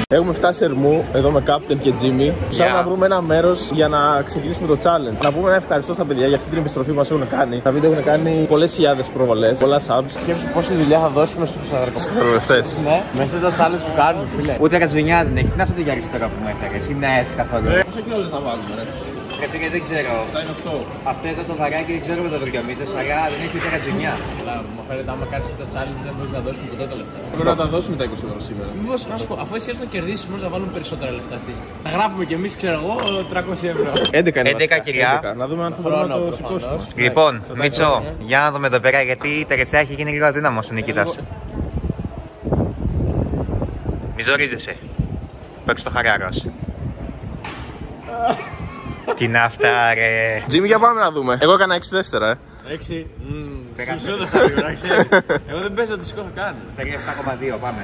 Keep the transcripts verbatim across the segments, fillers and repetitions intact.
Έχουμε φτάσει Ερμού εδώ με Captain και Jimmy. Ψάχνουμε yeah. να βρούμε ένα μέρος για να ξεκινήσουμε το challenge. Να πούμε ένα ευχαριστώ στα παιδιά για αυτή την επιστροφή που μας έχουν κάνει. Τα βίντεο έχουν κάνει πολλές χιλιάδες προβολές, πολλά subs. Σκέψου πόση δουλειά θα δώσουμε στους αδερφές. Ναι, με αυτό το challenge που κάνουμε, φίλε. Ούτε κατσβινιά δεν έχει. Τι είναι αυτό το για αριστερό που μου έφερες? Είναι έτσι καθόλου. Πόσο κιλό λες να βάλουμε, ρε? Έφυγε, δεν ξέρω. Αυτό εδώ το βαράκι δεν ξέρω με το βριομήτος, αλλά δεν έχει ούτε κατσβινιά. Αλλά μου φαίνεται άμα κάνεις το challenge δεν πρέπει να δώσουμε ποτέ τα λεφτά. Πρέπει να τα δώσουμε τα είκοσι ευρώ σήμερα. Μήπως, να σου πω, αφού εσύ έρθει να κερδίσεις, μήπως να βάλουμε περισσότερα λεφτά στη. Να γράφουμε κι εμείς, ξέρω εγώ, τριακόσια ευρώ. έντεκα κυρία. Να δούμε αν θα μπορούμε να το σηκώσουμε. Λοιπόν, Μίτσο, για να δούμε εδώ πέρα, γιατί τελευταία έχει γίνει λίγο αδύναμος ο Νικήτας. Μη ζορίζεσαι. Παίξε το χαράρος. Τι είναι αυτά, ρε. Jimmy, για πάμε να δούμε. Εγώ έκανα έξι δεύτερα, ε. έξι. Σου έδωσα λίγο, να ξέρεις. Εγώ δεν παίζω να το σηκώσω καν. Θέλει επτά κόμμα δύο, πάμε.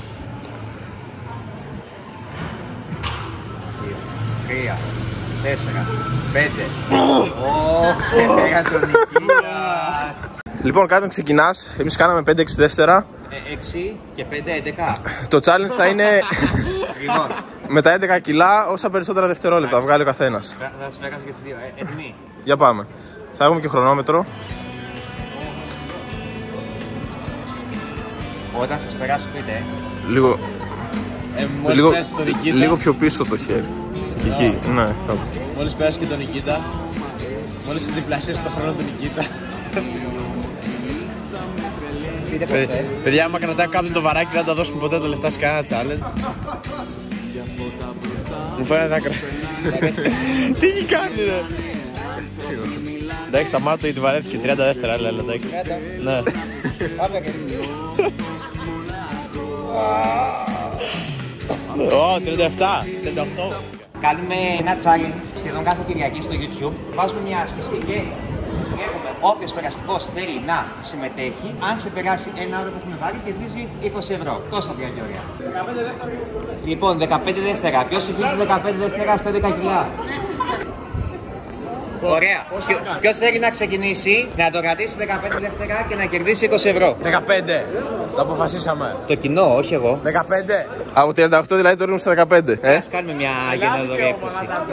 Τρία, τέσσερα, πέντε. Ω, ξεπέρασε ο Νικήτας. Λοιπόν, κάτω ξεκινάς. Εμείς κάναμε πέντε έξι δεύτερα. έξι και πέντε, έντεκα. Το challenge θα είναι Λοιπόν, με τα έντεκα κιλά όσα περισσότερα δευτερόλεπτα βγάλει ο καθένας. θα σου πέρασω και τις δύο. Έτοιμοι. Για πάμε. Θα έχουμε και χρονόμετρο. Όταν σας περάσω πείτε. Λίγο, Ε, μόλις λίγο, πέρασε τον Νικήτα. λίγο πιο πίσω το χέρι. Και εκεί, ναι. κάπου. Μόλις πέρασε και τον Νικήτα. Μόλις διπλασίασε το χρόνο του Νικήτα. Πείτε ποτέ. Παιδιά, άμα κρατάει κάποιον το βαράκι, δεν θα τα δώσουμε ποτέ τα λεφτά σε κανένα challenge. Μου φαίνεται άκρα. Τι έχει κάνει, ρε. Εντάξει, σταμάτω γιατί βαρέθηκε τριάντα δεύτερα, έλα, έλα, εντάξει. Ναι. Πάμε και Ω, τριάντα επτά, τριάντα οκτώ. κάνουμε ένα challenge σχεδόν κάθε Κυριακή στο YouTube. Βάζουμε μια άσκηση και έχουμε όποιος περαστικός θέλει να συμμετέχει. Αν ξεπεράσει ένα ώρα που έχουμε βάλει, κερδίζει είκοσι ευρώ. Τόσο βγαίνει ωραία. Λοιπόν, δεκαπέντε δεύτερα. Ποιος υφίζει δεκαπέντε δεύτερα στα έντεκα κιλά? Ωραία. Ποιος θέλει να ξεκινήσει να το κρατήσει δεκαπέντε δεύτερα και να κερδίσει είκοσι ευρώ? δεκαπέντε. Το αποφασίσαμε. Το κοινό, όχι εγώ. δεκαπέντε. Από τριάντα οκτώ δηλαδή το ρίχνουμε στα δεκαπέντε. Ε? Ας κάνουμε μια γενναιοδορία έκπτωση.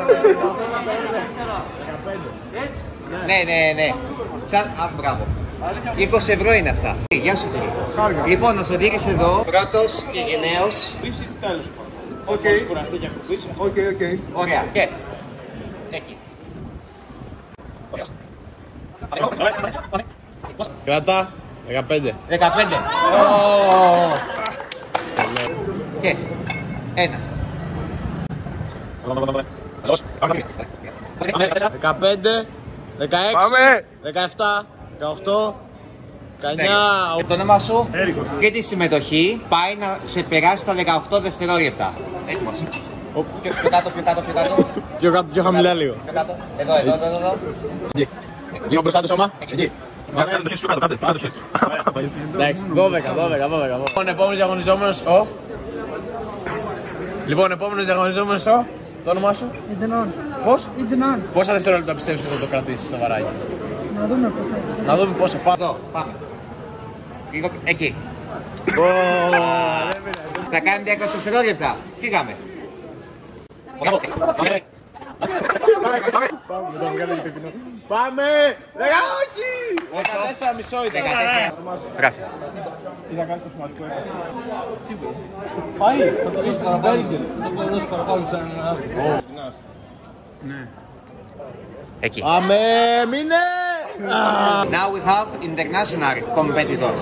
Ναι, ναι, ναι. Σαν... Α, μπράβο. είκοσι ευρώ είναι αυτά. Γεια σου, κύριε. Λοιπόν, ο Σωτήρης εδώ, πρώτος και γενναίος. Πίση τέλος πάντων. Οκ. Κουραστεί και ακουμπήσει. Οκ, οκ. Ωραία. Και εκεί. Κράτα. δεκαπέντε. δεκαπέντε. Και ένα. δεκαπέντε. δεκαέξι. Πάμε! δεκαεπτά. δεκαοκτώ. δεκαεννιά. Και το όνομα σου και τη συμμετοχή πάει να ξεπεράσει τα δεκαοκτώ δευτερόλεπτα. Έτοιμος. Πιο πιο κάτω, πιο κάτω, πιο κάτω. Πιο κάτω, πιο χαμηλά λίγο. Πιο κάτω. Εδώ, εδώ, εδώ, εδώ. Λίγο μπροστά το σώμα. Εκεί. Εντάξει, δώδεκα, δώδεκα, δώδεκα. Λοιπόν, επόμενος διαγωνιζόμενος ο... Λοιπόν, επόμενος διαγωνιζόμενος ο... Το όνομά σου? Ιδενών. Πώς? Ιδενών. Πόσα δευτερόλεπτα πιστεύεις ότι θα το κρατήσεις στο βαράκι? Να δούμε πώς θα είναι. Να δούμε πόσο πάμε. Εδώ, πάμε. Λίγο εκεί. Θα κάνετε είκοσι δευτερόλεπτα. Φύγαμε. Πάμε! Δέκα, όχι! δεκατέσσερα μισό ήταν. Γράφει. Τι θα κάνεις στο σωματικό έπαθο? Φαΐ! Θα το ρίξεις στο μπέργκερ. Δεν θα δώσεις παρακάλου σαν έναν άστρο. Ναι. Εκεί. Πάμε! Μείνε! Now we have international competitors.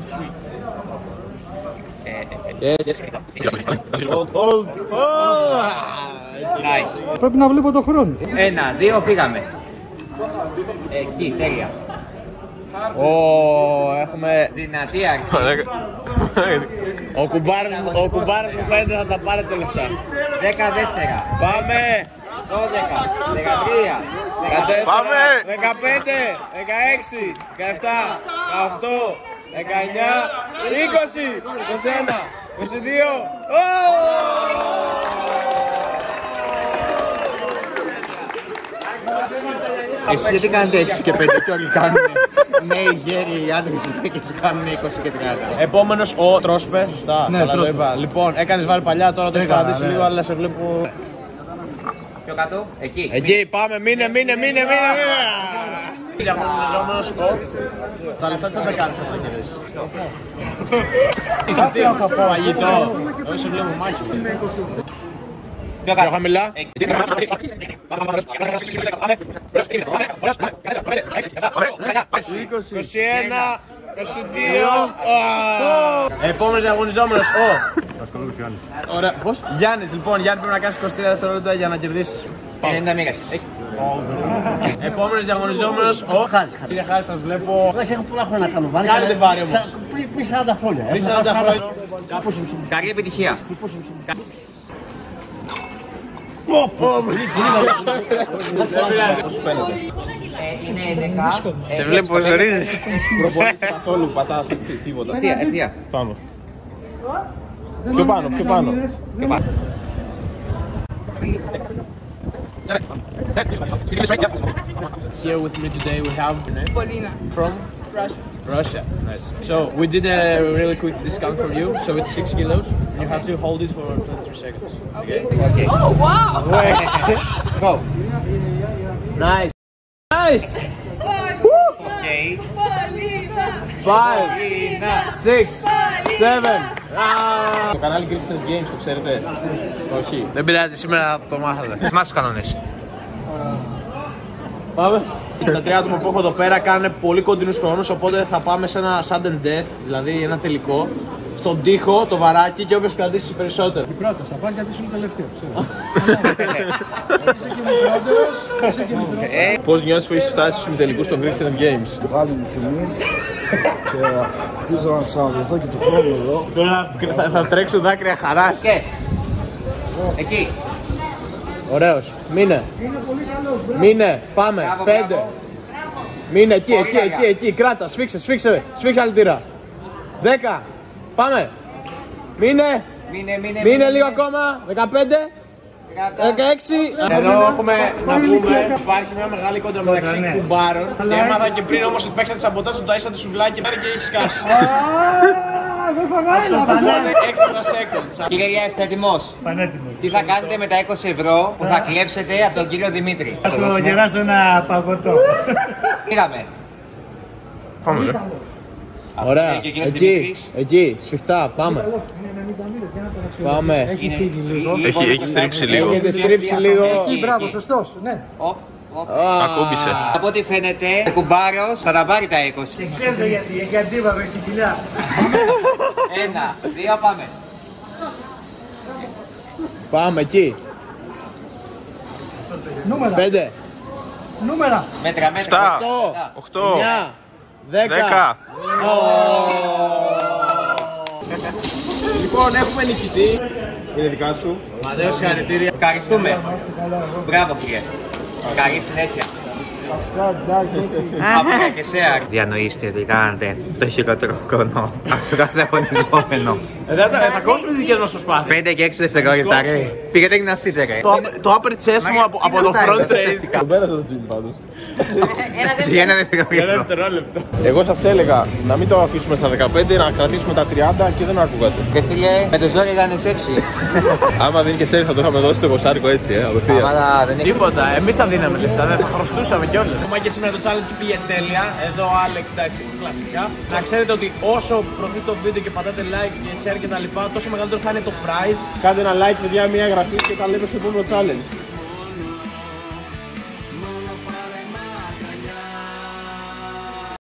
Yes, yes. Hold, hold! Nice. Πρέπει να βλέπω το χρόνο. Ένα, δύο, φύγαμε. Εκεί, τέλεια. Ω, έχουμε... Δυνατή αρχή. Ο κουμπάρος μου, ο κουμπάρος μου φαίνεται θα τα πάρει τα λεφτά. Δέκα δεύτερα. Πάμε! Δώδεκα, δεκατρία, Πάμε! δεκαπέντε, δεκαέξι, δεκαεπτά, δεκαοκτώ, δεκαεννιά, είκοσι, είκοσι ένα, είκοσι δύο. Εσείς γιατί κάνετε έξι και πέντε και όλοι κάνουν νέοι γέροι άντρες και γυναίκες κάνουν είκοσι και τριάντα. Επόμενος ο Τρόσπε, σωστά. Ναι, καλά το Τρόσπε. είπα. Λοιπόν, έκανες βάλει παλιά, τώρα το έχεις Έκανα, παρατήσει ναι. λίγο, αλλά σε βλέπω. Πιο κάτω, εκεί. Εκεί, πάμε, μείνε, μείνε, μείνε, μείνε, μείνε. Διαγωνιζόμενος ο. Τα λεφτά τι θα τα κάνεις όταν κερδίσεις. Εισιτήριο, φαγητό. Όχι, σε βλέπω μάχη. Πιο Πιο χαμηλά. είκοσι ένα, είκοσι δύο. Επόμενος διαγωνιζόμενος ο. Ωραία, πώς? Γιάννης, λοιπόν, Γιάννη πρέπει να κάνεις είκοσι τρία δευτερόλεπτα για να κερδίσεις. ενενήντα μοίραση. Επόμενος διαγωνιζόμενος ο. Κύριε Χάρη, σας βλέπω. Εντάξει, έχω πολλά χρόνια να κάνω βάρη. Κάνετε βάρη όμως. Πριν πριν σαράντα χρόνια. Πριν σαράντα χρόνια. Καλή επιτυχία. Είναι έντεκα. Σε βλέπω ζορίζεις. Προπονήσεις καθόλου, πατάς έτσι, τίποτα. Ευθεία, ευθεία. Πάμε. Πιο πάνω, πιο πάνω. Here with me today we have Polina. from Russia. Russia, nice. So we did a really quick discount for you. So it's six kilos. And you have to hold it for twenty-three seconds. Okay. Okay. Oh, wow! Go. Nice. Nice. Okay. Polina! Five, Πολίνα. six, seven. Το κανάλι Greek Street Games, το ξέρετε? Όχι. Δεν πειράζει, σήμερα το μάθατε. Θυμάσαι τους κανόνες. Πάμε. Τα τρία άτομα που έχω εδώ πέρα κάνουν πολύ κοντινούς χρόνους, οπότε θα πάμε σε ένα sudden death, δηλαδή ένα τελικό. Στον τοίχο, το βαράκι και όποιος κρατήσει περισσότερο. Η πρώτος θα πάρει γιατί είσαι τελευταίο. Είσαι και μικρότερος, είσαι και μικρότερος. Πώς νιώθεις που έχεις φτάσει στους ημιτελικούς των Greek Street Games? Μεγάλη μου τιμή και ελπίζω να ξαναβρεθώ και του χρόνου εδώ. Τώρα θα, θα τρέξω δάκρυα χαράς. Και. Εκεί. Ωραίος. Μείνε. Μείνε. Πάμε. Μπράβο, Πέντε. μπράβο. Μείνε εκεί, Πολύ εκεί, αργά. εκεί, εκεί. Κράτα. Σφίξε, σφίξε. Σφίξε αλητήρα. Δέκα. Πάμε. Μείνε. Μείνε, μείνε. Μείνε λίγο ακόμα. Δεκαπέντε. Κράτα. δεκαέξι. Εδώ έχουμε να πούμε υπάρχει μια μεγάλη κόντρα μεταξύ κουμπάρων. Και έμαθα και πριν όμως ότι παίξατε σαμποτάζ του ταΐσατε σουβλάκι και έχει σκάσει. Δεν φαγάει να Extra seconds. Κύριε Ria, είστε έτοιμος? Πανέτοιμος. Τι θα κάνετε με τα είκοσι ευρώ που θα κλέψετε από τον κύριο Δημήτρη? Θα το γεράσω ένα παγωτό. Πήγαμε. Ωραία. και ο κύριος Εκεί, Δημήτρης. εκεί. Σφιχτά. Πάμε. Πάμε. Έχει φύγει λίγο. Έχει, έχει στρίψει λίγο. Έχετε στρίψει λίγο. Εκεί, μπράβο, σωστός. Ναι. Ακούμπησε. Από ό,τι φαίνεται, ο κουμπάρος θα τα πάρει τα είκοσι. Και ξέρετε γιατί, έχει αντίβαρο, έχει κοιλιά. Ένα, δύο, πάμε. Πάμε εκεί. Νούμερα, Πέντε. νούμερα. Μέτρα, μέτρα. Εφτά. Οχτώ. Οκτώ. Εννιά. Δέκα. Δέκα. Λοιπόν, έχουμε νικητή. Είναι δικά σου. Μαδέο, συγχαρητήρια. Ευχαριστούμε. Μπράβο, κύριε. Καλή συνέχεια. Subscribe, like, like. Άπλα και share. Διανοείστε ότι κάνατε το χειρότερο χρόνο. Αυτό κάθε αγωνιζόμενο. Ε, Θα θα κόψουμε τις δικές μας προσπάθειες. πέντε και έξι δευτερόλεπτα, ρε. Πήγατε γυμναστείτε, ρε. Το- Το upper chest μου από- από το front raise. Τον πέρασα το τζιμ πάντως. Για ένα Ένα δευτερόλεπτο. δευτερόλεπτο. Εγώ σας έλεγα να μην το αφήσουμε στα δεκαπέντε, να κρατήσουμε τα τριάντα και δεν ακούγατε. Ρε φίλε, με το ζόρι έκανες έξι. Άμα δεν είχε σέρι θα το είχαμε δώσει το εικοσάρικο έτσι, ε, απευθείας. Αλλά δεν έχει. Τίποτα, εμείς θα δίναμε λεφτά, δεν θα χρωστούσαμε κιόλας. Μα και σήμερα το challenge πήγε τέλεια. Εδώ ο Άλεξ, εντάξει, κλασικά. Να ξέρετε ότι όσο προωθείτε το βίντεο και πατάτε like και share και τα λοιπά, τόσο μεγαλύτερο θα είναι το prize. Κάντε ένα like, παιδιά, μια εγγραφή και τα λέμε στο επόμενο challenge.